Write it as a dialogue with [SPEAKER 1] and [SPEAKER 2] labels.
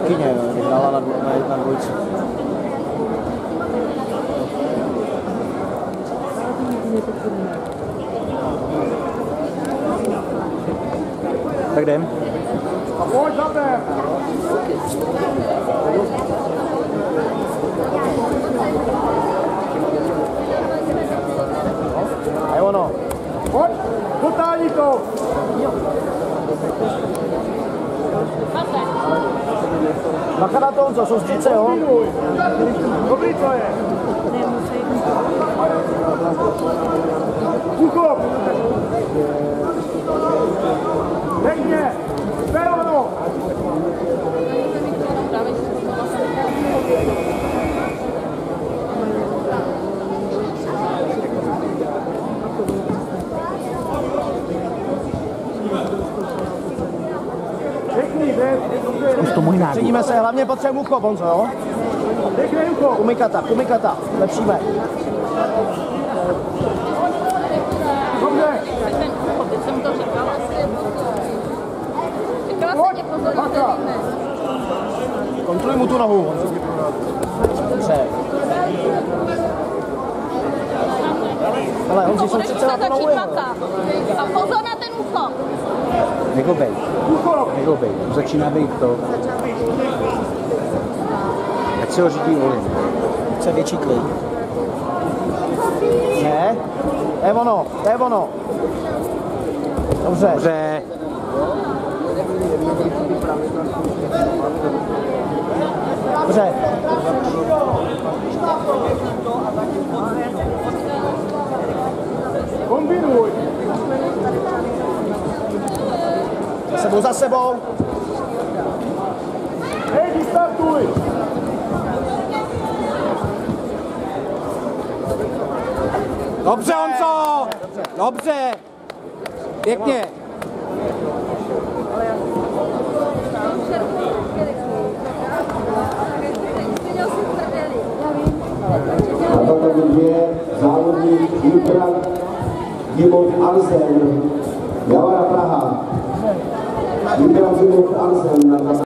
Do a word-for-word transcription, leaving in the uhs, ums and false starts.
[SPEAKER 1] Kuchyně, no, když hrála na, na, na dvojci. Tak jdem.
[SPEAKER 2] Pojď za ten!
[SPEAKER 1] A je ono.
[SPEAKER 2] Pojď, potání to!
[SPEAKER 1] Bacha na to, Honzo, soustřed, jo?
[SPEAKER 2] Dobrý to je! Uchop! Pěkně! To je ono! Pěkný,
[SPEAKER 1] Už to můj nákup. Předíme se, hlavně potřebujeme uchop, Honzo, jo?
[SPEAKER 2] pěkný uchop!
[SPEAKER 1] Kumikata, kumikata, lepšíme.
[SPEAKER 2] Dobře!
[SPEAKER 3] Teď jsem to říkala. Říkala jsem tě pozorně.
[SPEAKER 1] Kontroluj mu tu nohu, Honzo. Dobře. Ale Honzi, jsou přece na tu nohu.
[SPEAKER 3] A pozor na ten uchop.
[SPEAKER 1] Negobej. Negobej. Začíná být to. Ať se ho řídí volím. Chce větší klid. Ne? To je ono, to je ono. Dobře. Dobře. Dobře.
[SPEAKER 2] Kombinuj!
[SPEAKER 1] Za sebou, za sebou.
[SPEAKER 2] Hej, vystartuj!
[SPEAKER 4] Dobře, Honzo! Dobře! Pěkně!
[SPEAKER 5] A tato dvě závodník Ultra Dimon Alsen, Javara Praha. Ultra Dimon Alsen na